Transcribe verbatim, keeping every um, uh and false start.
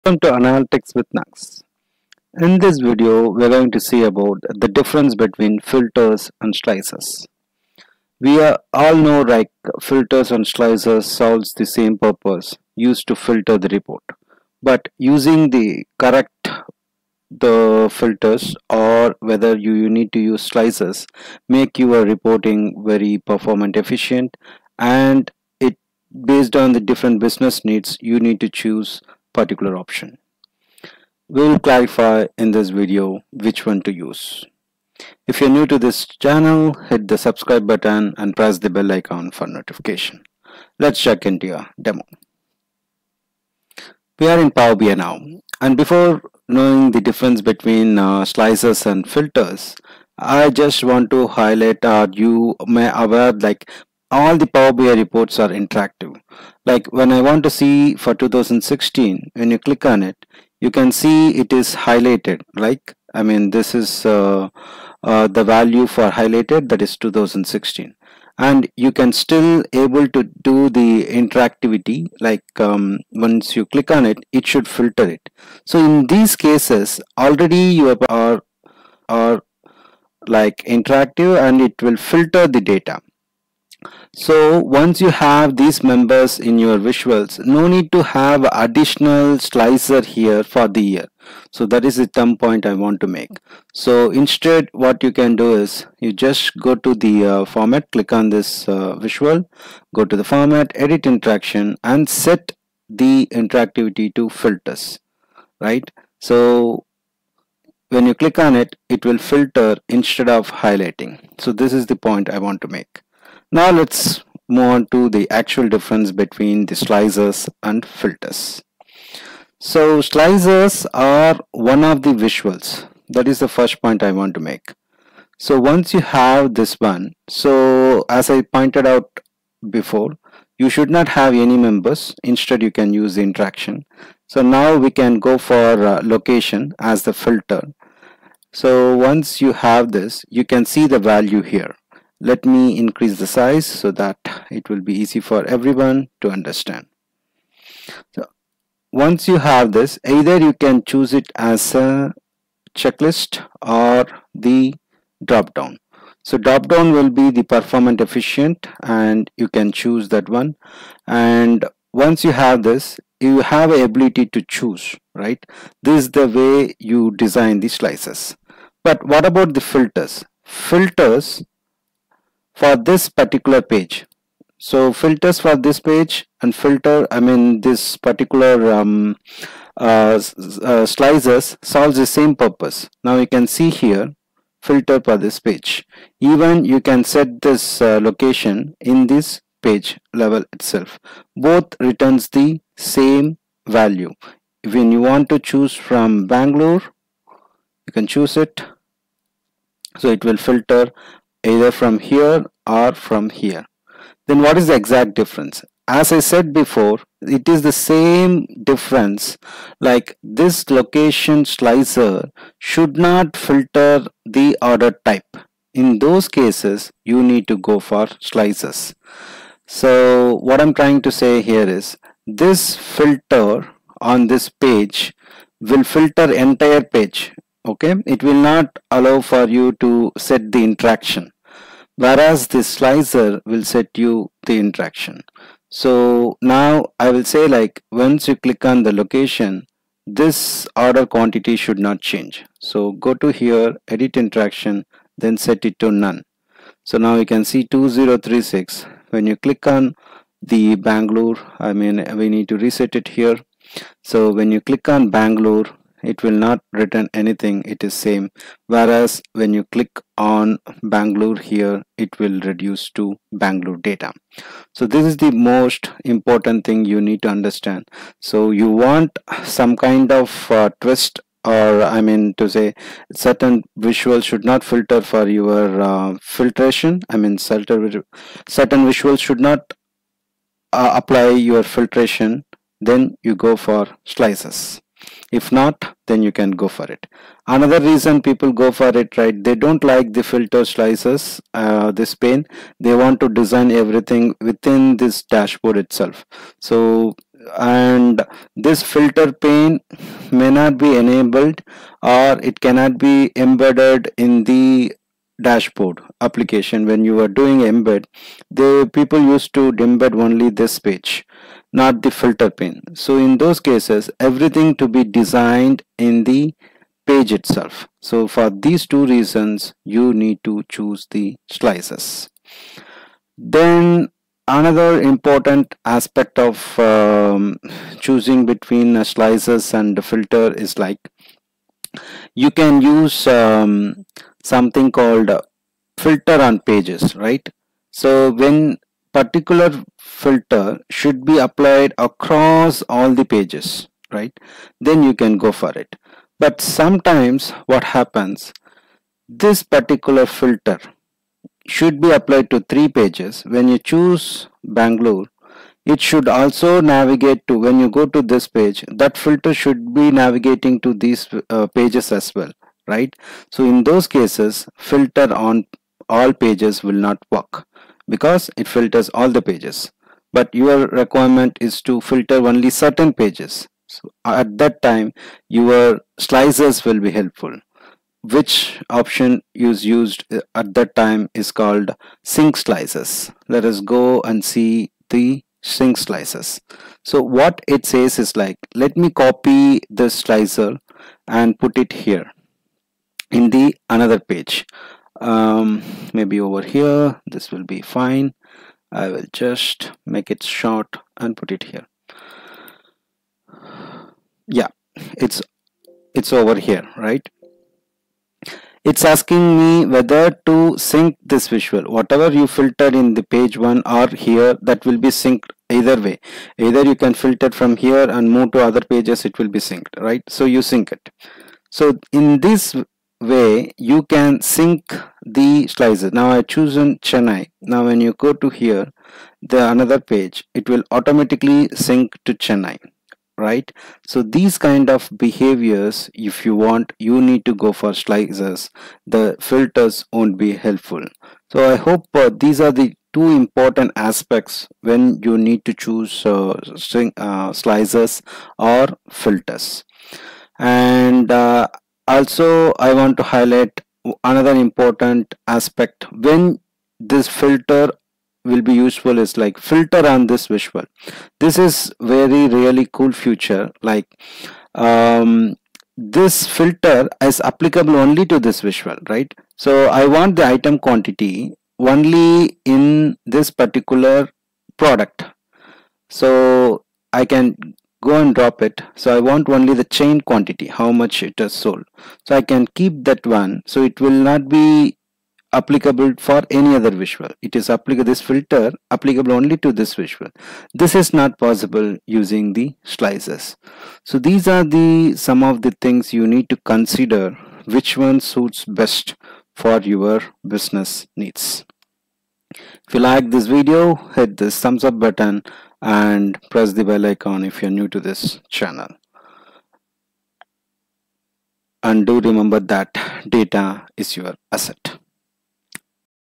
Welcome to Analytics with Nags. In this video, we're going to see about the difference between filters and slicers. We are, all know like filters and slicers solves the same purpose used to filter the report. But using the correct the filters or whether you, you need to use slicers make your reporting very performant efficient, and it based on the different business needs you need to choose particular option. We will clarify in this video which one to use. If you're new to this channel, hit the subscribe button and press the bell icon for notification. Let's check into a demo. We are in Power B I now, and before knowing the difference between uh, slicers and filters, I just want to highlight uh, you may aware like all the Power B I reports are interactive. Like when I want to see for two thousand sixteen, when you click on it, you can see it is highlighted. Like I mean this is uh, uh, the value for highlighted, that is two thousand sixteen, and you can still able to do the interactivity. Like um, once you click on it, it should filter it. So in these cases already you are are like interactive and it will filter the data. So once you have these members in your visuals, no need to have additional slicer here for the year. So that is the thumb point I want to make. So instead what you can do is you just go to the uh, format, click on this uh, visual, go to the format, edit interaction, and set the interactivity to filters, right? So when you click on it, it will filter instead of highlighting. So this is the point I want to make. Now let's move on to the actual difference between the slicers and filters. So slicers are one of the visuals. That is the first point I want to make. So once you have this one, so as I pointed out before, you should not have any members. Instead you can use the interaction. So now we can go for uh, location as the filter. So once you have this, you can see the value here. Let me increase the size so that it will be easy for everyone to understand. So once you have this, either you can choose it as a checklist or the drop down. So drop down will be the performant efficient and you can choose that one. And once you have this, you have a ability to choose, right? This is the way you design the slices. But what about the filters? Filters for this particular page. So filters for this page and filter, I mean this particular um, uh, uh, slicers solves the same purpose. Now you can see here filter for this page. Even you can set this uh, location in this page level itself. Both returns the same value. When you want to choose from Bangalore, you can choose it. So it will filter either from here or from here. Then what is the exact difference? As I said before, it is the same difference. Like this location slicer should not filter the order type. In those cases you need to go for slicers. So what I'm trying to say here is this filter on this page will filter entire page. Okay, it will not allow for you to set the interaction, whereas this slicer will set you the interaction. So now I will say like once you click on the location, this order quantity should not change. So go to here, edit interaction, then set it to none. So now you can see two zero three six. When you click on the Bangalore, I mean we need to reset it here. So when you click on Bangalore, it will not return anything, it is same, whereas when you click on Bangalore here, it will reduce to Bangalore data. So this is the most important thing you need to understand. So you want some kind of uh, twist, or I mean to say certain visuals should not filter for your uh, filtration. I mean certain certain visuals should not uh, apply your filtration, then you go for slices. If not, then you can go for it. Another reason people go for it, right, they don't like the filter slices, uh, this pane. They want to design everything within this dashboard itself. So and this filter pane may not be enabled, or it cannot be embedded in the dashboard application. When you are doing embed, the people used to embed only this page, not the filter pane. So in those cases, everything to be designed in the page itself. So for these two reasons, you need to choose the slices. Then another important aspect of um, choosing between uh, slices and the filter is like you can use um, something called uh, filter on pages, right? So when particular filter should be applied across all the pages, right, then you can go for it. But sometimes what happens, this particular filter should be applied to three pages. When you choose Bangalore, it should also navigate to, when you go to this page, that filter should be navigating to these uh, pages as well, right? So in those cases, filter on all pages will not work because it filters all the pages, but your requirement is to filter only certain pages. So at that time, your slicers will be helpful. Which option is used at that time is called sync slices. Let us go and see the sync slices. So what it says is like, let me copy this slicer and put it here in the another page. Um, maybe over here, this will be fine. I will just make it short and put it here. Yeah, it's it's over here, right? It's asking me whether to sync this visual. Whatever you filtered in the page one or here, that will be synced either way. Either you can filter from here and move to other pages, it will be synced, right? So you sync it. So in this way, you can sync the slices. Now I chosen Chennai. Now when you go to here, the another page, it will automatically sync to Chennai, right? So these kind of behaviors, if you want, you need to go for slices. The filters won't be helpful. So I hope uh, these are the two important aspects when you need to choose uh, string, uh, slices or filters. And uh, also I want to highlight another important aspect when this filter will be useful is like filter on this visual. This is very really cool feature. Like um, this filter is applicable only to this visual, right? So I want the item quantity only in this particular product, so I can go and drop it. So I want only the chain quantity, how much it has sold. So I can keep that one, so it will not be applicable for any other visual. It is applicable, this filter applicable only to this visual. This is not possible using the slices. So these are the some of the things you need to consider, which one suits best for your business needs. If you like this video, hit this thumbs up button and press the bell icon if you're new to this channel. And do remember that data is your asset.